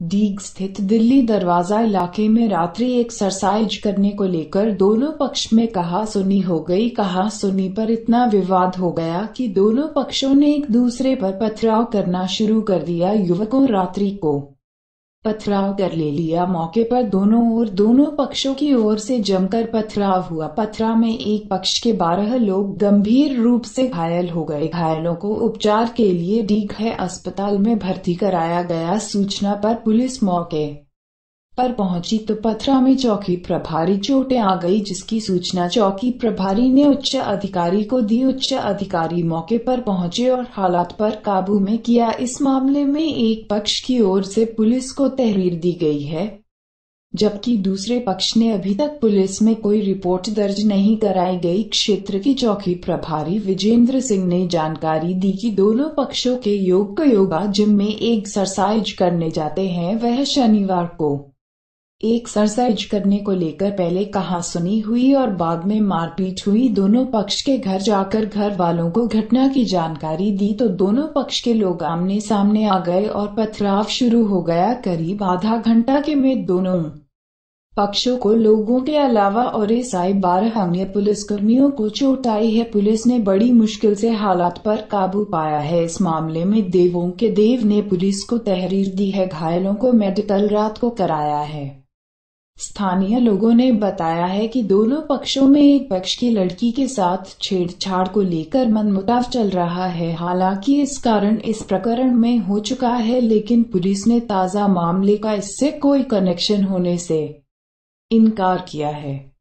डीग स्थित दिल्ली दरवाजा इलाके में रात्रि एक्सरसाइज करने को लेकर दोनों पक्ष में कहा-सुनी हो गई। कहा-सुनी पर इतना विवाद हो गया कि दोनों पक्षों ने एक दूसरे पर पथराव करना शुरू कर दिया। युवकों रात्रि को पथराव कर ले लिया। मौके पर दोनों पक्षों की ओर से जमकर पथराव हुआ। पथराव में एक पक्ष के 12 लोग गंभीर रूप से घायल हो गए। घायलों को उपचार के लिए डीग अस्पताल में भर्ती कराया गया। सूचना पर पुलिस मौके पर पहुंची तो पथराव में चौकी प्रभारी चोटें आ गई, जिसकी सूचना चौकी प्रभारी ने उच्च अधिकारी को दी। उच्च अधिकारी मौके पर पहुंचे और हालात पर काबू में किया। इस मामले में एक पक्ष की ओर से पुलिस को तहरीर दी गई है, जबकि दूसरे पक्ष ने अभी तक पुलिस में कोई रिपोर्ट दर्ज नहीं कराई गई। क्षेत्र की चौकी प्रभारी विजेंद्र सिंह ने जानकारी दी कि दोनों पक्षों के योगा जिम में एक्सरसाइज करने जाते हैं। वह शनिवार को एक्सरसाइज करने को लेकर पहले कहा-सुनी हुई और बाद में मारपीट हुई। दोनों पक्ष के घर जाकर घर वालों को घटना की जानकारी दी तो दोनों पक्ष के लोग आमने सामने आ गए और पथराव शुरू हो गया। करीब आधा घंटा के में दोनों पक्षों को लोगों के अलावा और एसआई 12 अन्य पुलिसकर्मियों को चोट आई है। पुलिस ने बड़ी मुश्किल से हालात पर काबू पाया है। इस मामले में देवों के देव ने पुलिस को तहरीर दी है। घायलों को मेडिकल रात को कराया है। स्थानीय लोगों ने बताया है कि दोनों पक्षों में एक पक्ष की लड़की के साथ छेड़छाड़ को लेकर मनमुटाव चल रहा है। हालांकि इस कारण इस प्रकरण में हो चुका है, लेकिन पुलिस ने ताजा मामले का इससे कोई कनेक्शन होने से इनकार किया है।